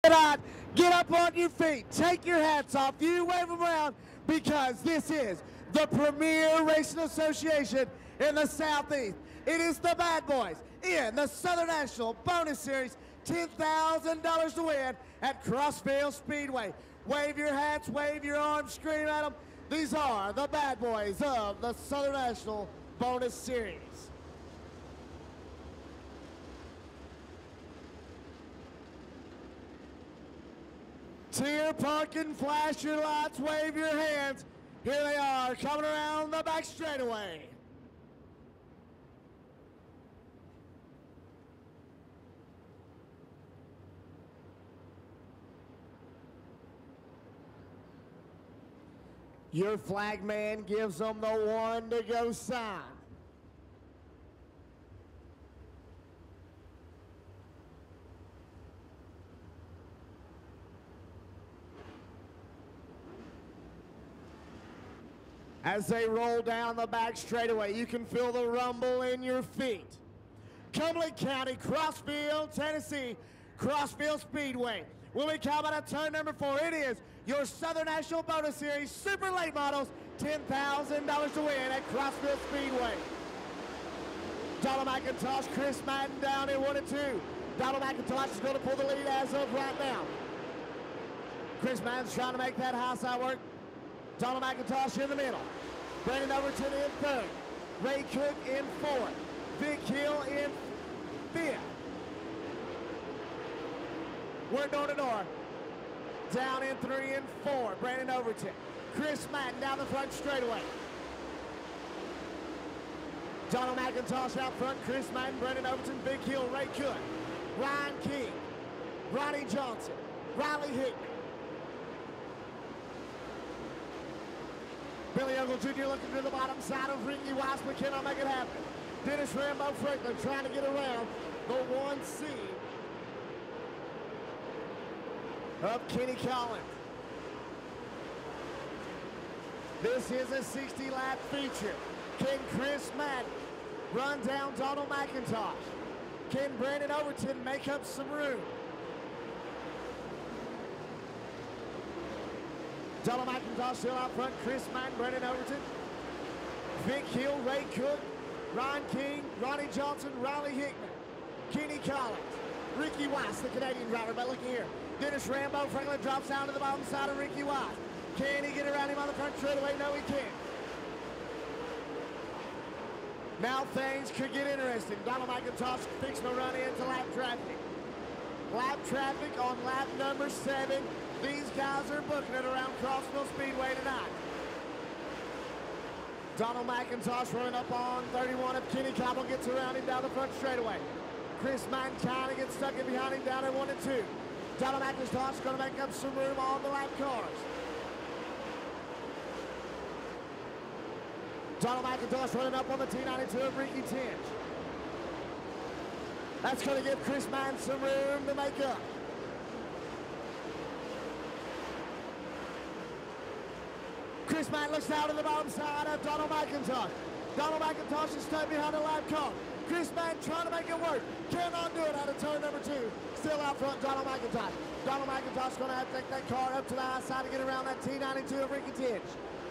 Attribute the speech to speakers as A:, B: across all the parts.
A: Get up on your feet. Take your hats off. You wave them around because this is the premier racing association in the Southeast. It is the Bad Boys in the Southern National Bonus Series. $10,000 to win at Crossville Speedway. Wave your hats, wave your arms, scream at them. These are the Bad Boys of the Southern National Bonus Series. Tier parking, flash your lights, wave your hands. Here they are, coming around the back straightaway. Your flag man gives them the one to go sign. As they roll down the back straightaway, you can feel the rumble in your feet. Cumberland County, Crossville, Tennessee, Crossville Speedway. When we come out of turn number 4, it is your Southern National Bonus Series Super Late Models, $10,000 to win at Crossville Speedway. Donald McIntosh, Chris Madden down in 1 and 2. Donald McIntosh is going to pull the lead as of right now. Chris Madden's trying to make that high side work. Donald McIntosh in the middle. Brandon Overton in third. Ray Cook in fourth. Vic Hill in fifth. We're door to door. Down in 3 and 4. Brandon Overton. Chris Madden down the front straightaway. Donald McIntosh out front. Chris Madden, Brandon Overton, Vic Hill, Ray Cook, Ryan King, Ronnie Johnson, Riley Hickman. Billy Ogle Jr. looking to the bottom side of Ricky Weiss, but cannot make it happen. Dennis Rambo Franklin trying to get around the 1C of Kenny Collins. This is a 60-lap feature. Can Chris Madden run down Donald McIntosh? Can Brandon Overton make up some room? Donald McIntosh still out front. Chris Madden, Brandon Overton, Vic Hill, Ray Cook, Ron King, Ronnie Johnson, Riley Hickman, Kenny Collins, Ricky Weiss, the Canadian driver. But look here, Dennis Rambo Franklin drops down to the bottom side of Ricky Weiss. Can he get around him on the front straightaway? No, he can't. Now things could get interesting. Donald McIntosh fixing to run into lap traffic. Lap traffic on lap number 7. These guys are booking it around Crossville Speedway tonight. Donald McIntosh running up on 31 if Kenny Cobble gets around him down the front straightaway. Chris Madden kind of gets stuck in behind him down in 1 and 2. Donald McIntosh is going to make up some room on the lap cars. Donald McIntosh running up on the T92 of Ricky Tinch. That's going to give Chris Madden some room to make up. Chris Madden looks down to the bottom side of Donald McIntosh. Donald McIntosh is stuck behind the lap car. Chris Madden trying to make it work. Cannot do it out of turn number 2. Still out front, Donald McIntosh. Donald McIntosh going to have to take that car up to the high side to get around that T92 of Ricky Tinch.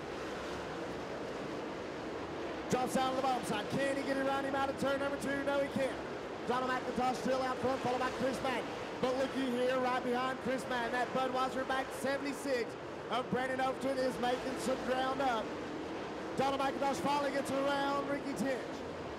A: Drops down to the bottom side. Can he get around him out of turn number 2? No, he can't. Donald McIntosh still out front, followed by Chris Madden. But looky here, right behind Chris Madden, that Budweiser back 76 of Brandon Overton is making some ground up. Donald McIntosh finally gets around Ricky Tinch.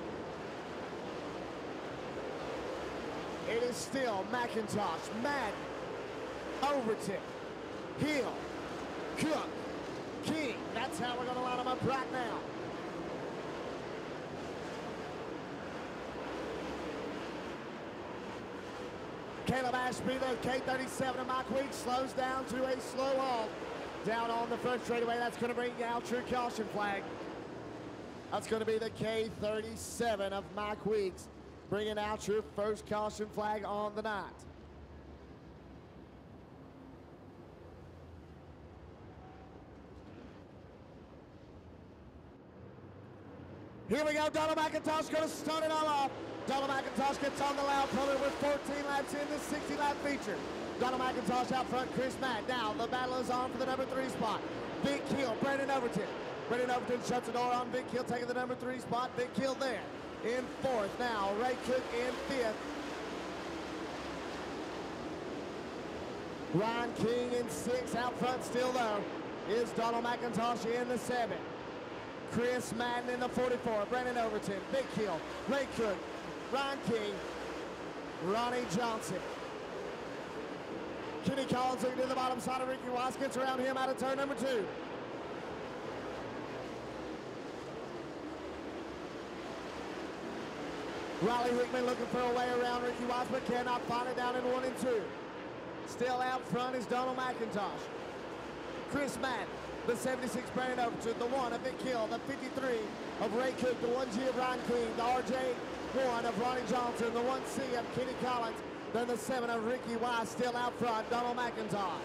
A: It is still McIntosh, Madden, Overton, Hill, Cook, King. That's how we're going to line them up right now. Caleb Ashby, the K37 of Mike Weeks, slows down to a slow halt down on the front straightaway. That's going to bring out your caution flag. That's going to be the K37 of Mike Weeks, bringing out your first caution flag on the night. Here we go, Donald McIntosh going to start it all off. Donald McIntosh gets on the loud color with 14 laps in this 60-lap feature. Donald McIntosh out front, Chris Madden. Now the battle is on for the number 3 spot. Vic Hill, Brandon Overton. Brandon Overton shuts the door on Vic Hill, taking the number 3 spot. Vic Hill there in 4th. Now Ray Cook in 5th. Ryan King in 6th. Out front still though is Donald McIntosh in the 7th. Chris Madden in the 44. Brandon Overton, Vic Hill, Ray Cook, Ryan King, Ronnie Johnson. Kenny Collins looking to the bottom side of Ricky Wise, gets around him out of turn number 2. Riley Hickman looking for a way around Ricky Wise, but cannot find it down in 1 and 2. Still out front is Donald McIntosh. Chris Madden, the 76 Brandon Overton, the 1 of Vic Hill, the 53 of Ray Cook, the 1G of Ryan King, the RJ1 of Ronnie Johnson, the 1C of Kenny Collins, then the 7 of Ricky Wise still out front, Donald McIntosh.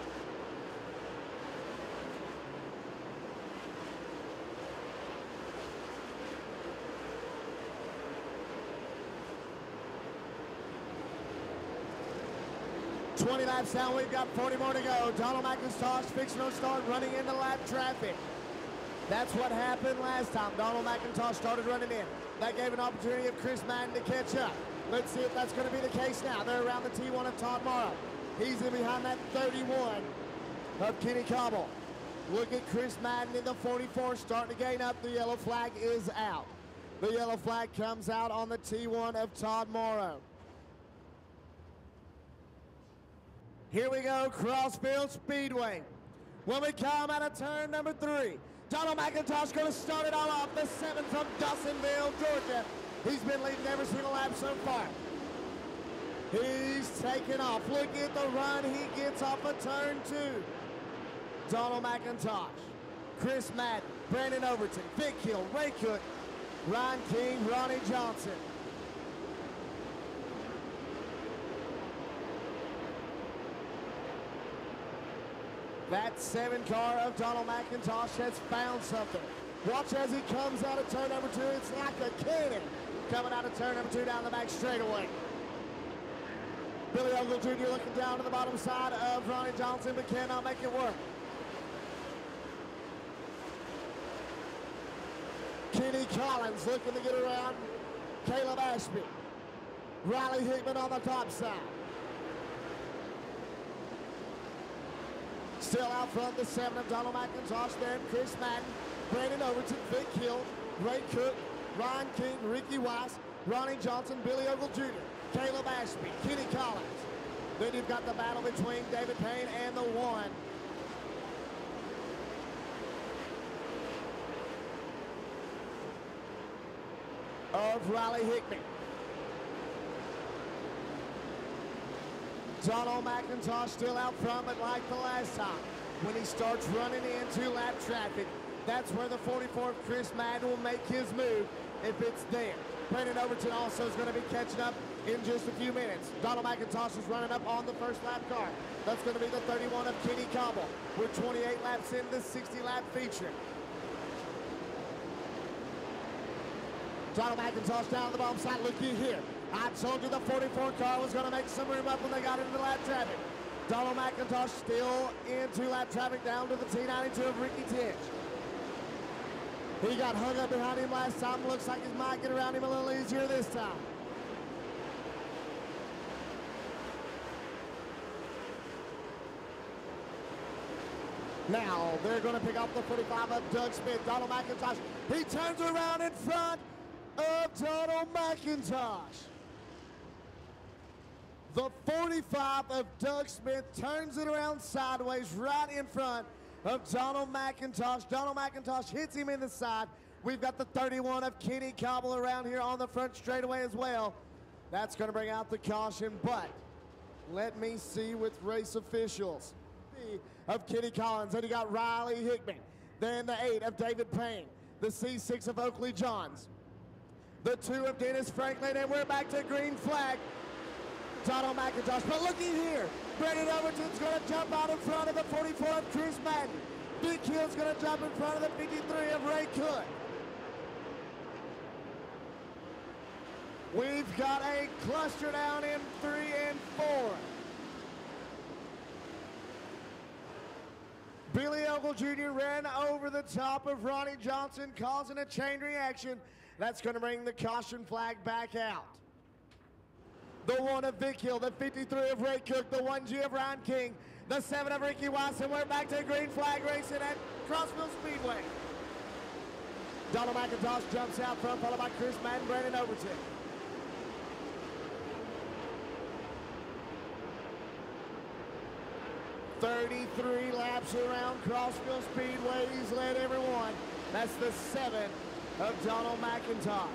A: "20 laps down, we've got 40 more to go. Donald McIntosh fixing to start running into lap traffic. That's what happened last time. Donald McIntosh started running in. That gave an opportunity of Chris Madden to catch up. Let's see if that's going to be the case now. They're around the T1 of Todd Morrow. He's in behind that 31 of Kenny Cobble. Look at Chris Madden in the 44 starting to gain up. The yellow flag is out. The yellow flag comes out on the T1 of Todd Morrow. Here we go, Crossfield Speedway. When we come out of turn number 3, Donald McIntosh going to start it all off. The 7 from Dawsonville, Georgia. He's been leading every single lap so far. He's taken off. Look at the run he gets off of turn 2. Donald McIntosh, Chris Madden, Brandon Overton, Vic Hill, Ray Cook, Ryan King, Ronnie Johnson. That 7 car of Donald McIntosh has found something. Watch as he comes out of turn number 2. It's like a cannon coming out of turn number 2 down the back straightaway. Billy Ogle Jr. looking down to the bottom side of Ronnie Johnson, but cannot make it work. Kenny Collins looking to get around Caleb Ashby. Riley Hickman on the top side. Still out front, the 7 of Donald McIntosh, then Chris Madden, Brandon Overton, Vic Hill, Ray Cook, Ryan King, Ricky Wise, Ronnie Johnson, Billy Ogle Jr., Caleb Ashby, Kenny Collins. Then you've got the battle between David Payne and the 1 of Riley Hickman. Donald McIntosh still out front, but like the last time, when he starts running into lap traffic, that's where the 44 of Chris Madden will make his move if it's there. Brandon Overton also is going to be catching up in just a few minutes. Donald McIntosh is running up on the first lap car. That's going to be the 31 of Kenny Cobble. We're 28 laps in this 60-lap feature. Donald McIntosh down the bottom side. Looky here. I told you the 44 car was going to make some room up when they got into lap traffic. Donald McIntosh still into lap traffic down to the T92 of Ricky Tisch. He got hung up behind him last time. Looks like he might get around him a little easier this time. Now they're going to pick up the 45 of Doug Smith. Donald McIntosh, he turns around in front of Donald McIntosh. The 45 of Doug Smith turns it around sideways right in front of Donald McIntosh. Donald McIntosh hits him in the side. We've got the 31 of Kenny Cobble around here on the front straightaway as well. That's going to bring out the caution, but let me see with race officials. Of Kenny Collins, then you got Riley Hickman, then the 8 of David Payne, the C6 of Oakley Johns, the 2 of Dennis Franklin, and we're back to green flag. Donald McIntosh, but looky here, Brandon Overton's going to jump out in front of the 44 of Chris Madden. Vic Hill's going to jump in front of the 53 of Ray Cook. We've got a cluster down in 3 and 4. Ogle Jr. ran over the top of Ronnie Johnson, causing a chain reaction. That's going to bring the caution flag back out. The 1 of Vic Hill, the 53 of Ray Cook, the 1G of Ryan King, the 7 of Ricky Weiss, and we're back to green flag racing at Crossville Speedway. Donald McIntosh jumps out front, followed by Chris Madden, Brandon Overton. "33 laps around Crossville Speedway. He's led everyone. That's the 7 of Donald McIntosh.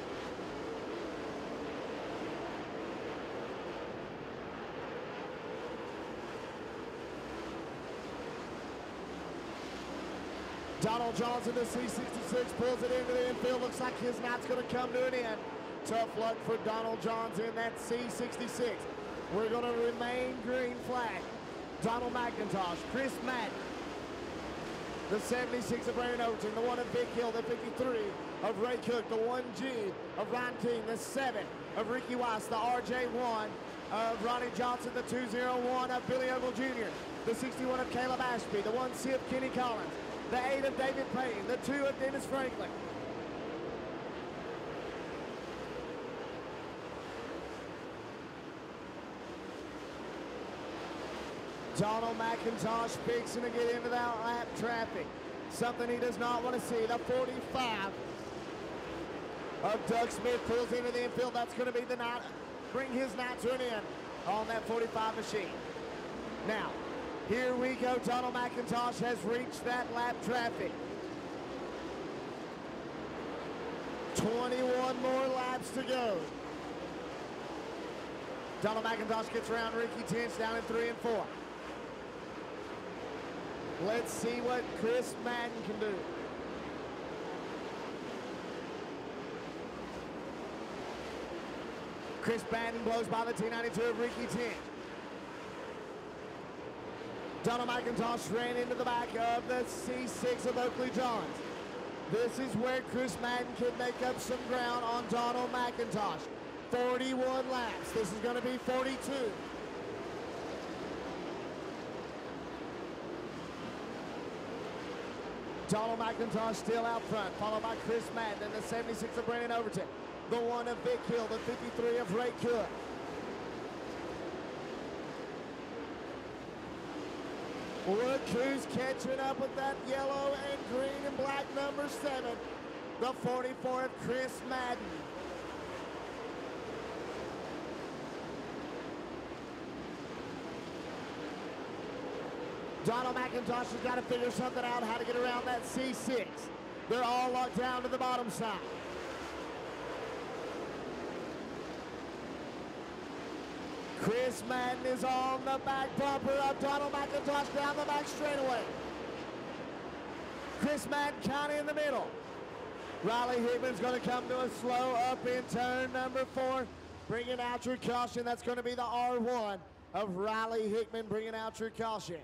A: Donald Johnson, the C66, pulls it into the infield. Looks like his night's going to come to an end. Tough luck for Donald Johnson in that C66. We're going to remain green flag. Donald McIntosh, Chris Madden, the 76 of Brandon Overton, the 1 of Vic Hill, the 53 of Ray Cook, the 1G of Ryan King, the 7 of Ricky Weiss, the RJ1 of Ronnie Johnson, the 201 of Billy Ogle Jr., the 61 of Caleb Ashby, the 1C of Kenny Collins, the 8 of David Payne, the 2 of Dennis Franklin. Donald McIntosh fixing to get into that lap traffic. Something he does not want to see. The 45 of Doug Smith pulls into the infield. That's going to be the night, bring his night to an end on that 45 machine. Now, here we go. Donald McIntosh has reached that lap traffic. 21 more laps to go. Donald McIntosh gets around Ricky Tinch down in 3 and 4. Let's see what Chris Madden can do. Chris Madden blows by the T92 of Ricky Tinch. Donald McIntosh ran into the back of the C6 of Oakley Johns. This is where Chris Madden can make up some ground on Donald McIntosh. 41 laps. This is going to be 42. Donald McIntosh still out front, followed by Chris Madden and the 76 of Brandon Overton, the 1 of Vic Hill, the 53 of Ray Cook. Look who's catching up with that yellow and green and black number 7, the 44 of Chris Madden. Donald McIntosh has got to figure something out how to get around that C6. They're all locked down to the bottom side. Chris Madden is on the back bumper of Donald McIntosh down the back straightaway. Chris Madden kind of in the middle. Riley Hickman's going to come to a slow up in turn number 4, bringing out your caution. That's going to be the R1 of Riley Hickman, bringing out your caution.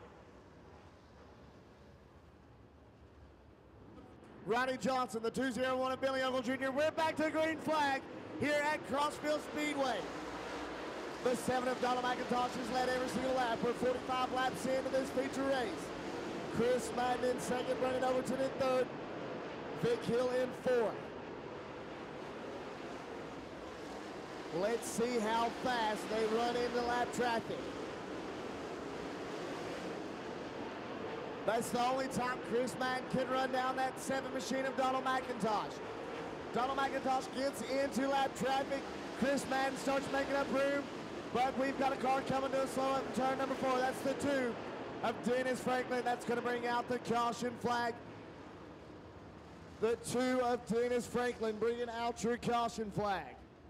A: Ronnie Johnson, the 201 of Billy Ogle Jr. We're back to green flag here at Crossville Speedway. The 7 of Donald McIntosh has led every single lap. We're 45 laps into this feature race. Chris Madden in second, Brandon Overton in third, Vic Hill in fourth. Let's see how fast they run into lap traffic. That's the only time Chris Madden can run down that 7 machine of Donald McIntosh. Donald McIntosh gets into lap traffic. Chris Madden starts making up room, but we've got a car coming to a slow up in turn number 4. That's the 2 of Dennis Franklin. That's going to bring out the caution flag. The 2 of Dennis Franklin bringing out your caution flag.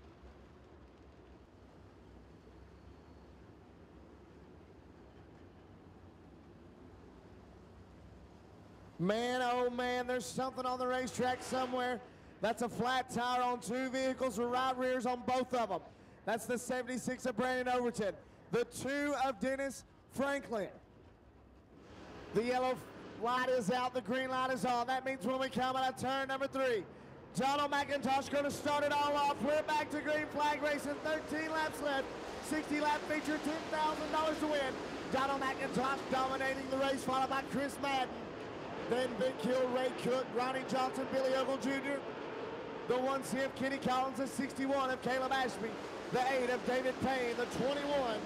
A: Man, oh man, there's something on the racetrack somewhere. That's a flat tire on 2 vehicles with right rears on both of them. That's the 76 of Brandon Overton. The 2 of Dennis Franklin. The yellow light is out, the green light is on. That means when we come out of turn number 3, Donald McIntosh going to start it all off. We're back to green flag racing, 13 laps left, 60 lap feature, $10,000 to win. Donald McIntosh dominating the race, followed by Chris Madden. then Vic Hill, Ray Cook, Ronnie Johnson, Billy Ogle Jr., the 1C of Kenny Collins, the 61 of Caleb Ashby, the 8 of David Payne, the 21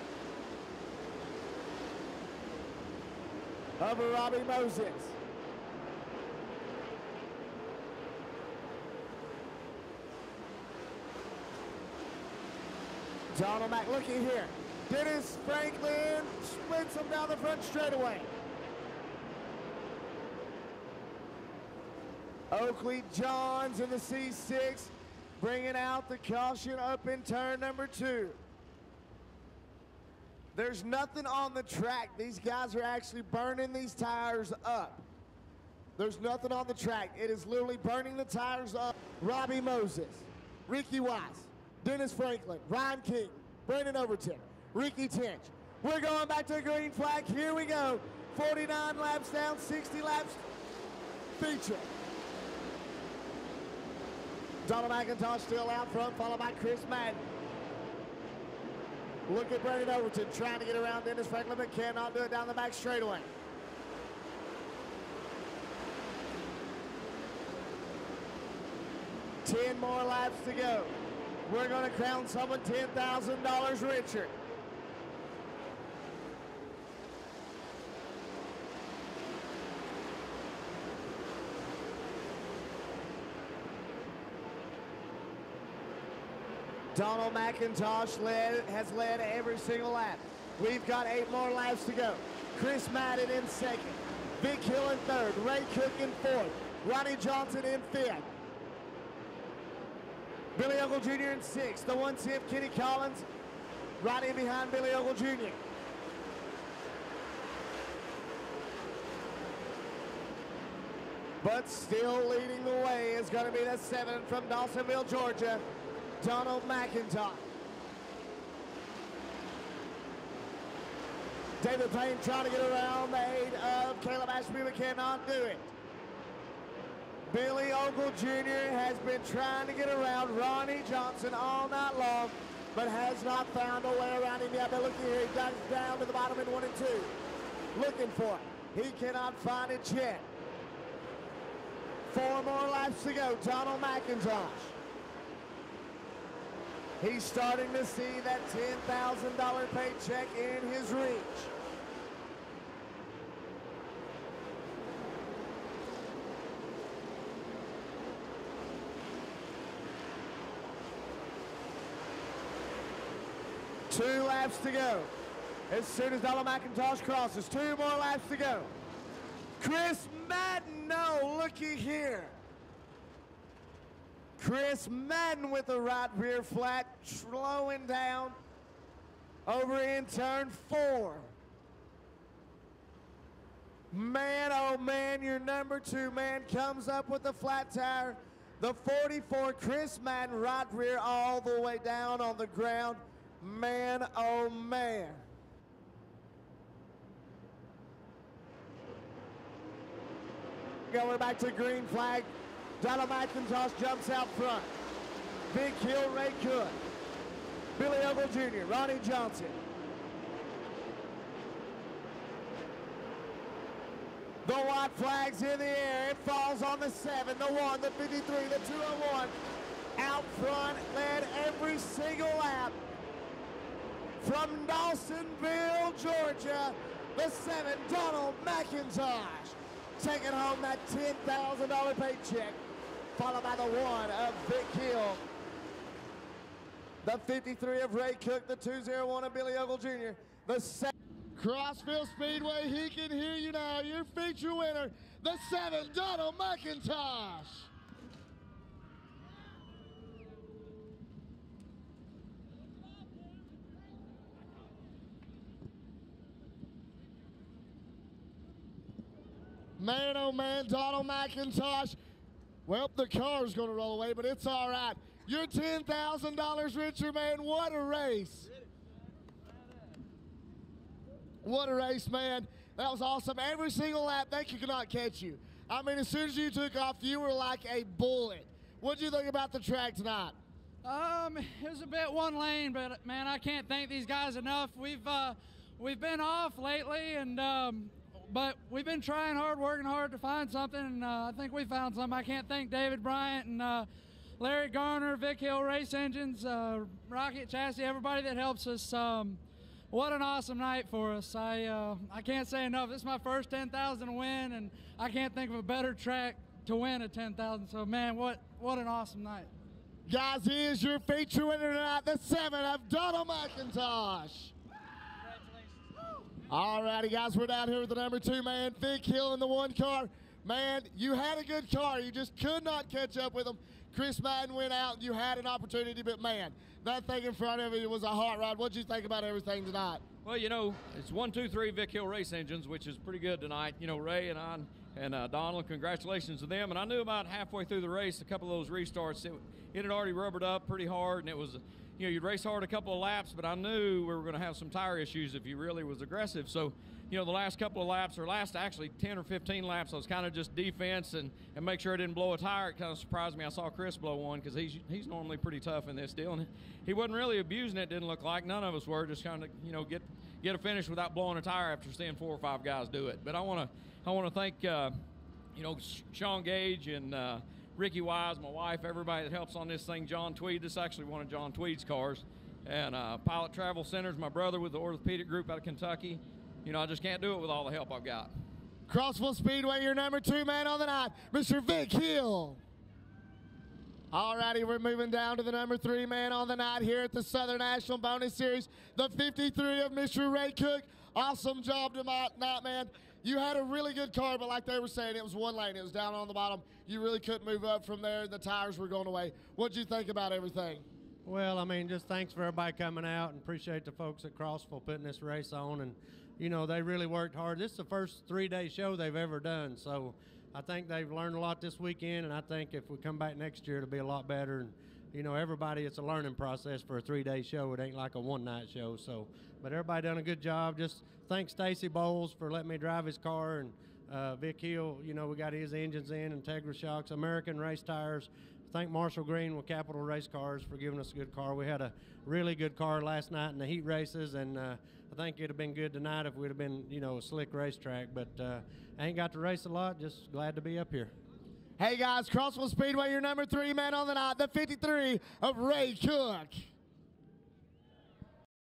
A: of Robbie Moses. Donald Mack looking here. Dennis Franklin splits him down the front straightaway. Oakley Johns in the C6 bringing out the caution up in turn number 2. There's nothing on the track. These guys are actually burning these tires up. There's nothing on the track. It is literally burning the tires up. Robbie Moses, Ricky Wise, Dennis Franklin, Ryan King, Brandon Overton, Ricky Tinch. We're going back to the green flag. Here we go. 49 laps down, 60 laps feature. Donald McIntosh still out front, followed by Chris Madden. Look at Brandon Overton trying to get around Dennis Franklin, but cannot do it down the back straightaway. Ten more laps to go. We're going to crown someone $10,000 richer. Donald McIntosh has led every single lap. We've got 8 more laps to go. Chris Madden in second. Vic Hill in third. Ray Cook in fourth. Ronnie Johnson in fifth. Billy Ogle Jr. in sixth. The 1C of Kenny Collins right in behind Billy Ogle Jr. But still leading the way is going to be the 7 from Dawsonville, Georgia, Donald McIntosh. David Payne trying to get around the 8 of Caleb Ashby, but cannot do it. Billy Ogle Jr. has been trying to get around Ronnie Johnson all night long, but has not found a way around him yet. But look here, he dives down to the bottom in 1 and 2. Looking for it. He cannot find it yet. 4 more laps to go. Donald McIntosh. He's starting to see that $10,000 paycheck in his reach. Two laps to go. As soon as Donald McIntosh crosses, 2 more laps to go. Chris Madden, no, looky here. Chris Madden with the right rear flat, slowing down over in turn 4. Man, oh man, your number 2 man comes up with the flat tire. The 44, Chris Madden, right rear all the way down on the ground. Man, oh man. Going back to green flag. Donald McIntosh jumps out front. Vic Hill, Ray Cook. Billy Ogle Jr., Ronnie Johnson. The white flag's in the air. It falls on the 7, the 1, the 53, the 201. Out front, led every single lap. From Dawsonville, Georgia, the 7, Donald McIntosh, taking home that $10,000 paycheck, followed by the 1 of Vic Hill, the 53 of Ray Cook, the 201 of Billy Ogle Jr., the 7. Crossville Speedway, he can hear you now. Your feature winner, the 7, Donald McIntosh. Man, oh man, Donald McIntosh. Well, the car's going to roll away, but it's all right. You're $10,000 richer, man. What a race. What a race, man. That was awesome. Every single lap, they could not catch you. I mean, as soon as you took off, you were like a bullet. What did you think about the track tonight?
B: It was a bit one lane, but man, I can't thank these guys enough. We've been off lately, and but we've been trying hard, working hard to find something, and I think we found something. I can't thank David Bryant and Larry Garner, Vic Hill Race Engines, Rocket Chassis, everybody that helps us. What an awesome night for us. I can't say enough. This is my first 10,000 to win, and I can't think of a better track to win a 10,000. So, man, what an awesome night.
A: Guys, he is your feature winner tonight, the 7 of Donald McIntosh. All righty, guys, we're down here with the number 2 man, Vic Hill in the 1 car. Man, you had a good car. You just could not catch up with him. Chris Madden went out, and you had an opportunity, but, man, that thing in front of you was a hot rod. What'd you think about everything tonight?
C: Well, you know, it's 1, 2, 3 Vic Hill Race Engines, which is pretty good tonight. You know, Ray and I and Donald, congratulations to them. And I knew about halfway through the race, a couple of those restarts, it had already rubbered up pretty hard, and it was, you know, you'd race hard a couple of laps, but I knew we were going to have some tire issues if you really was aggressive. So, you know, the last couple of laps, or last actually 10 or 15 laps, I was kind of just defense and make sure I didn't blow a tire. It kind of surprised me. I saw Chris blow one because he's normally pretty tough in this deal. And he wasn't really abusing it, didn't look like. None of us were, just kind of, you know, get a finish without blowing a tire after seeing 4 or 5 guys do it. But I want to thank, you know, Sean Gage and Ricky Wise, my wife, everybody that helps on this thing. John Tweed, this is actually one of John Tweed's cars. And Pilot Travel Centers, my brother with the orthopedic group out of Kentucky. You know, I just can't do it with all the help I've got.
A: Crossville Speedway, your number 2 man on the night, Mr. Vic Hill. All righty, we're moving down to the number 3 man on the night here at the Southern National Bonus Series, the 53 of Mr. Ray Cook. Awesome job tonight, man. You had a really good car, but like they were saying, it was 1 lane. It was down on the bottom. You really couldn't move up from there. The tires were going away. What'd you think about everything?
D: Well, I mean, just thanks for everybody coming out, and appreciate the folks at Crossville putting this race on. And, you know, they really worked hard. This is the first 3-day show they've ever done, so I think they've learned a lot this weekend, and I think if we come back next year, it'll be a lot better. And, you know, everybody, it's a learning process for a 3-day show. It ain't like a 1-night show. So, but everybody done a good job. Just thanks Stacy Bowles for letting me drive his car, and Vic Hill, you know, we got his engines in, Integra Shocks, American Race Tires. Thank Marshall Green with Capital Race Cars for giving us a good car. We had a really good car last night in the heat races, and I think it'd have been good tonight if we'd have been, you know, a slick racetrack. But I ain't got to race a lot. Just glad to be up here.
A: Hey guys, Crossville Speedway, your number 3 man on the night, the 53 of Ray Cook.